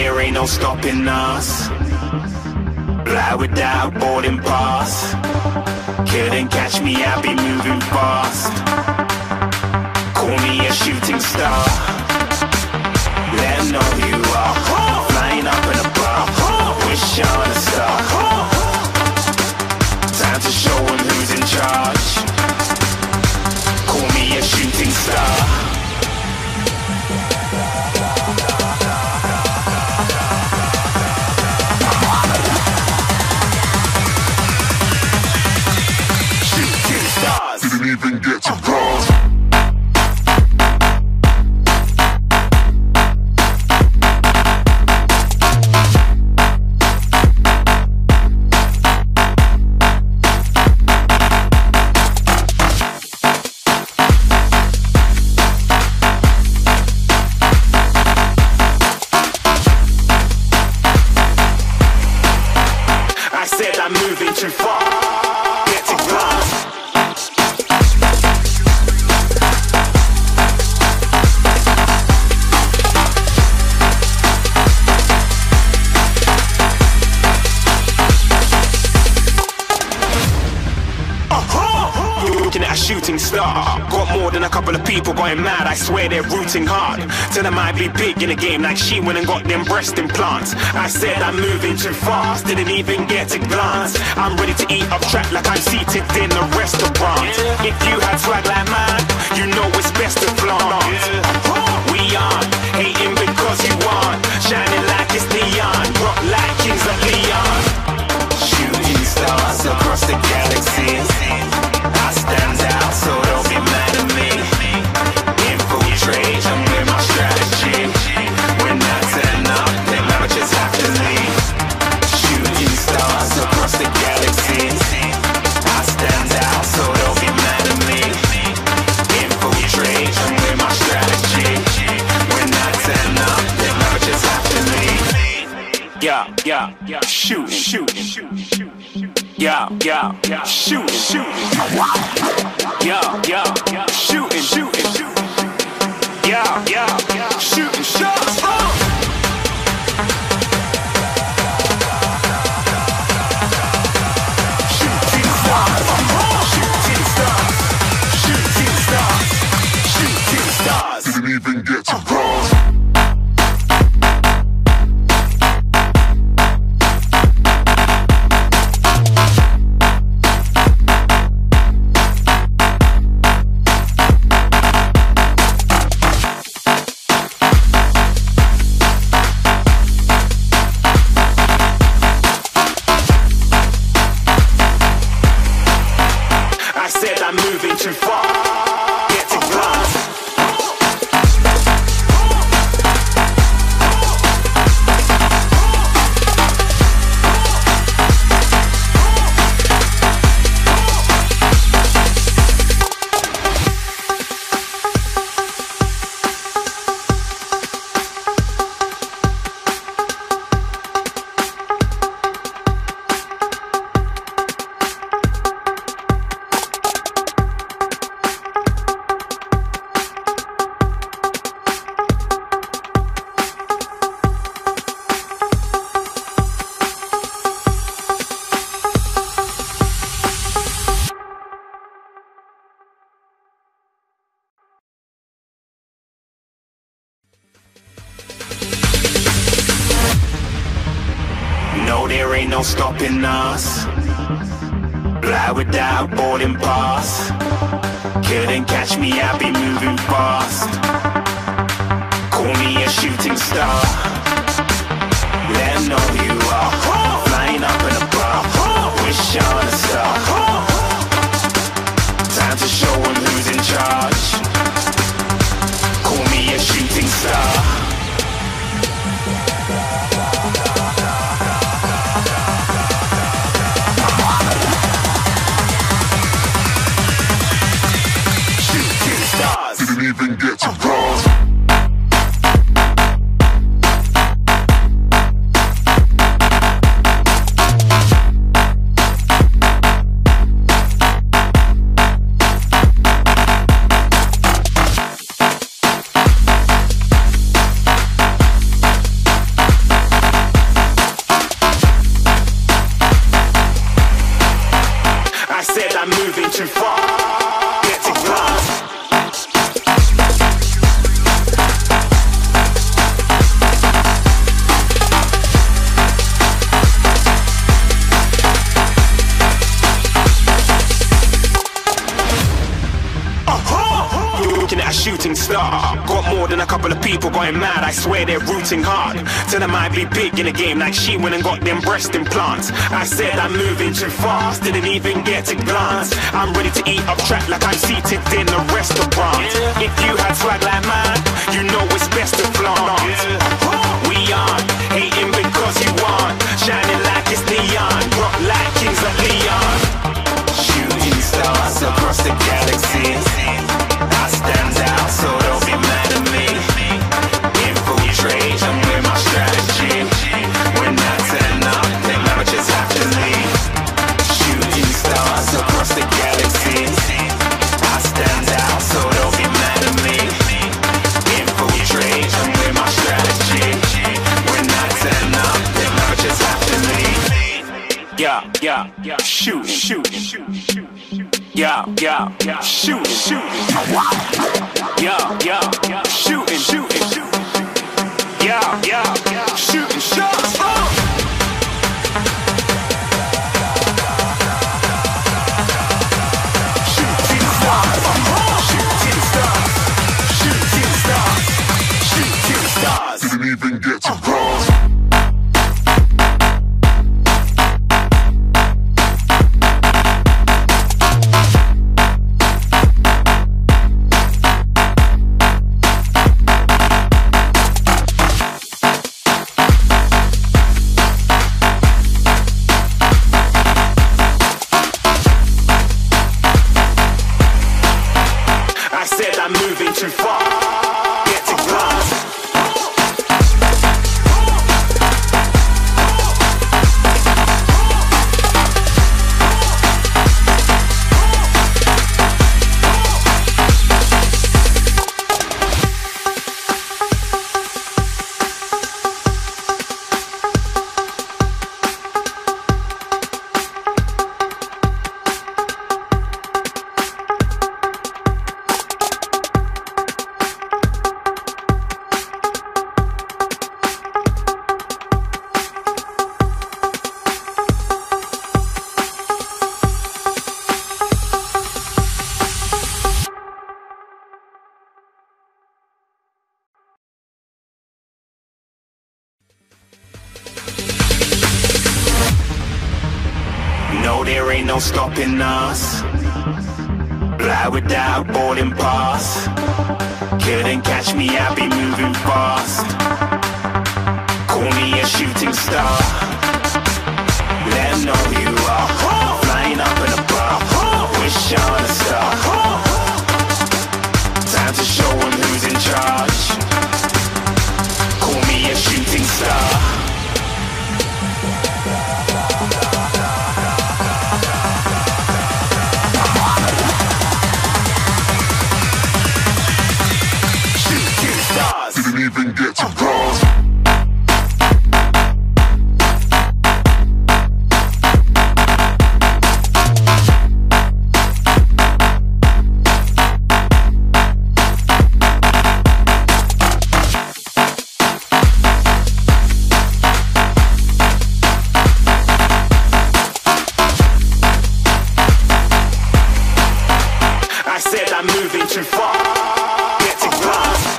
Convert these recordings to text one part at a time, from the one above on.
there ain't no stopping us. Fly without boarding pass. Couldn't catch me, I'll be moving fast. Call me a shooting star. Let 'em know who you are. Flying up in a bar. Wish on a star. Time to show 'em who's in charge. Call me a shooting star. Didn't even get to cross. I said I'm moving too far. Get to glass. Looking at a shooting star. Got more than a couple of people going mad, I swear they're rooting hard. Tell them I'd be big in the game like she went and got them breast implants. I said I'm moving too fast, didn't even get a glance. I'm ready to eat up track like I'm seated in a restaurant. If you had swag like mine, you know it's best to flaunt. We aren't hating because you aren't shining like it's neon, rock like kings of Leon. Shooting stars across the galaxy. I stand out, so don't be mad at me. Infiltrate, I'm with my strategy. When I turn up, then I just have to leave. Shooting stars across the galaxy. I stand out, so don't be mad at me. Infiltrate, I'm with my strategy. When I turn up, then I just have to leave. Yeah, shooting. Yeah, shooting. Yeah, shooting. Yeah, shooting shots. Shooting stars. Didn't even get to cross. I'm moving too far. Get to glass. No, there ain't no stopping us. Fly without boarding pass. Couldn't catch me, I'll be moving fast. Call me a shooting star. Let 'em know who you are. Flying up in a bar. Wish on a star. Time to show 'em who's in charge. Call me a shooting star. Didn't even get to cross. looking at a shooting star. Got more than a couple of people going mad, I swear they're rooting hard. Tell them I'd be big in the game like she went and got them breast implants. I said I'm moving too fast, didn't even get to glance. I'm ready to eat up track like I'm seated in a restaurant. If you had swag like mine, you know it's best to flaunt. We aren't hating because you aren't shining like it's neon, rock like kings of Leon. Shooting stars across the galaxy, I stand out, so don't be mad at me. Infiltrate, I'm with my strategy. When I turn up, then I just have to leave. Shooting stars across the galaxy, I stand out, so don't be mad at me. Infiltrate, I'm with my strategy. When I turn up, then I just have to leave. Yeah, shoot, yeah, shoot, yeah, shooting, yeah, shooting shots. Shooting stars, shooting stars, shooting stars, shooting stars. Didn't even get to cross. I'm moving too far, get to glass. No, there ain't no stopping us. Fly without boarding pass. Couldn't catch me, I'll be moving fast. Call me a shooting star. Let them know who you are. Flying up in a bar, wish on a star. Time to show them who's in charge. Call me a shooting star. Didn't even get to cross. I said I'm moving too far, get to glass.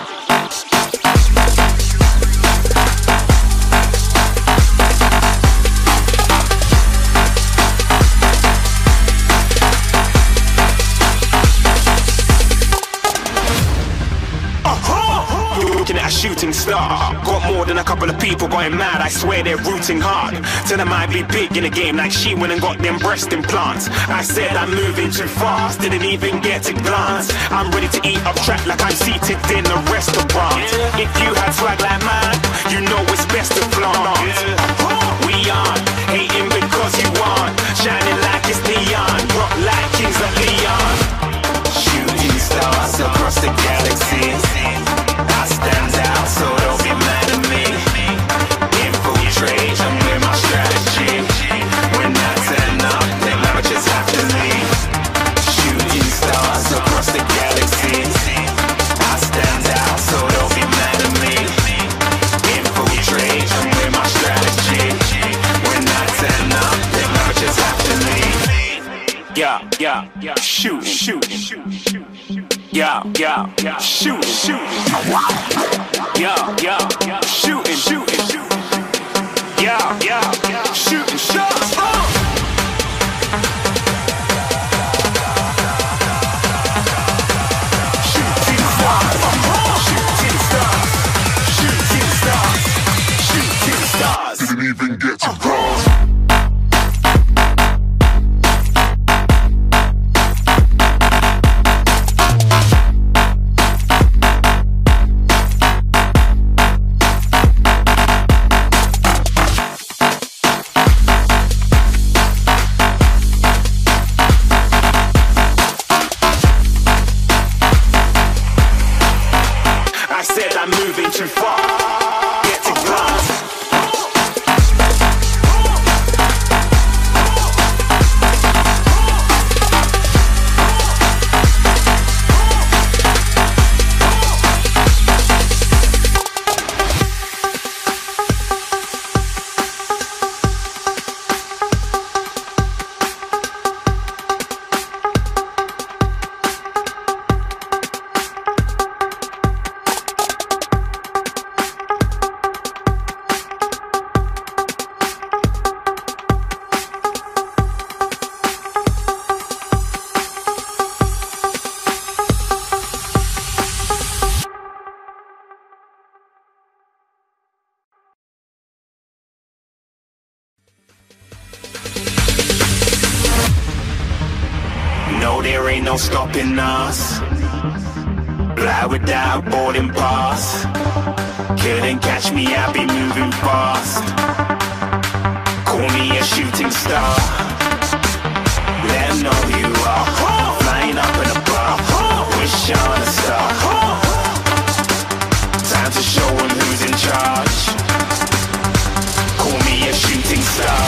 Looking at a shooting star. Got more than a couple of people going mad, I swear they're rooting hard. Tell them I'd be big in the game like she went and got them breast implants. I said I'm moving too fast, didn't even get to glance. I'm ready to eat up track like I'm seated in a restaurant. If you had swag like mine, you know it's best to flaunt. We aren't hating because you aren't shining like it's neon, rock like kings of Leon. Shooting stars across the galaxy, I stand out, so don't be mad at me. Infiltrate, I'm with my strategy. When I turn up, then I just have to leave. Shooting stars across the galaxy, I stand out, so don't be mad at me. Infiltrate, I'm with my strategy. When I turn up, then I just have to leave. Yeah, shooting. Yeah, yeah, yeah, shooting, shooting. Yeah, yeah, shooting, shooting. Yeah, yeah, shooting shots. Shooting stars, shooting stars, shooting stars, shooting stars. Didn't even get to cross. I said I'm moving too far. Get to glass. No, there ain't no stopping us. Fly without boarding pass. Couldn't catch me, I be moving fast. Call me a shooting star. Let 'em know who you are. Flying up in a bar. Wish on a star. Time to show 'em who's in charge. Call me a shooting star.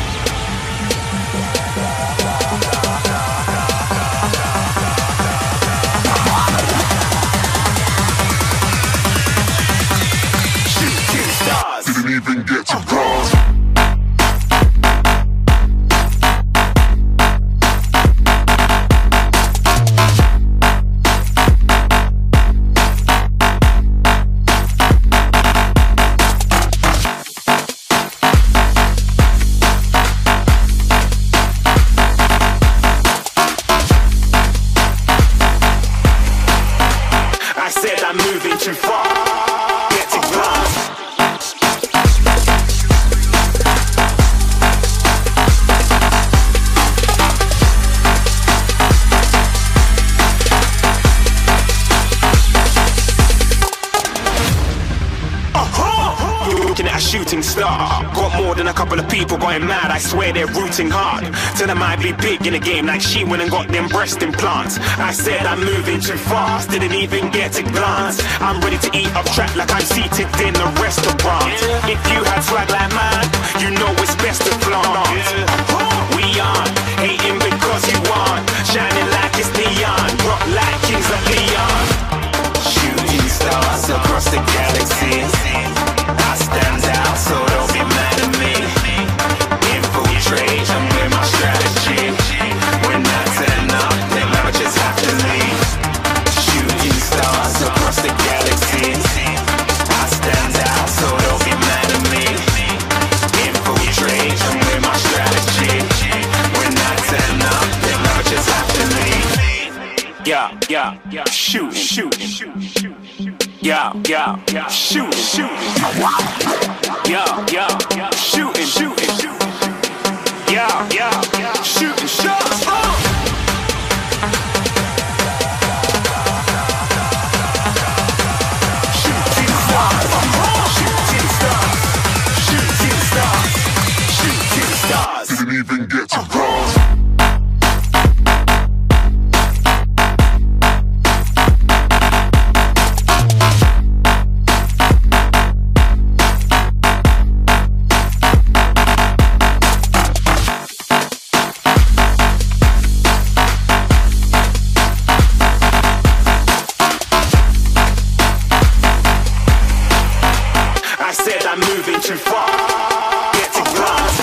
Didn't even get to cross. I said I'm moving too far. Get to glass. Looking at a shooting star. Got more than a couple of people going mad. I swear they're rooting hard. Tell them I'd be big in the game like she went and got them breast implants. I said I'm moving too fast, didn't even get a glance. I'm ready to eat up track like I'm seated in a restaurant. If you had swag like mine, you know it's best to flaunt. We aren't hating because you aren't shining like it's neon, rock like kings of Leon. Shooting stars across the galaxy. I stand out, so don't be mad at me. Infiltrate, I'm with my strategy. When I turn up, then I just have to leave. Shooting stars across the galaxy. I stand out, so don't be mad at me. Infiltrate, I'm with my strategy. When I turn up, then I just have to leave. Yeah, yeah, yeah, shooting, shooting. Yeah, yeah, yeah, shooting, shooting. Yeah, yeah, yeah, shooting, shooting. Yeah, yeah, yeah, shooting shots. Shooting stars, shooting stars, shooting stars, shooting stars. Didn't even get to cross. I'm moving too far. Get to glass.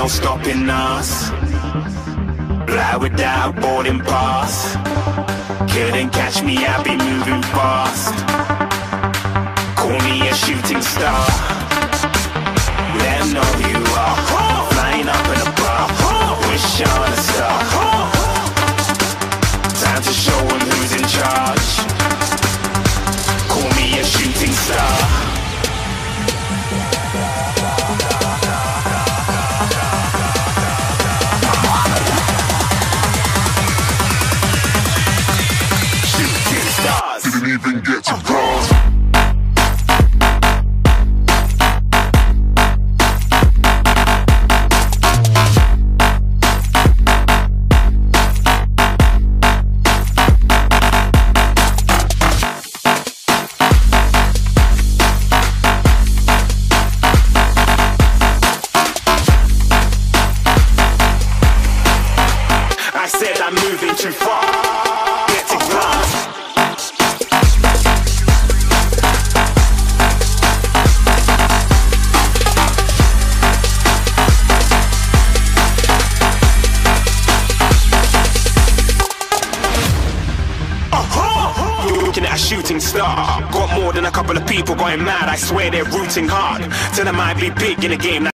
no stopping us. Fly without boarding pass. Couldn't catch me, I be moving fast. Call me a shooting star. Let 'em know who you are. Flying up in a bar. Wish on a star. Time to show 'em who's in charge. Call me a shooting star. Didn't even get to cross. I said I'm moving too far. Get to glass. Looking at a shooting star. Got more than a couple of people going mad. I swear they're rooting hard. Tell them I'd be big in the game.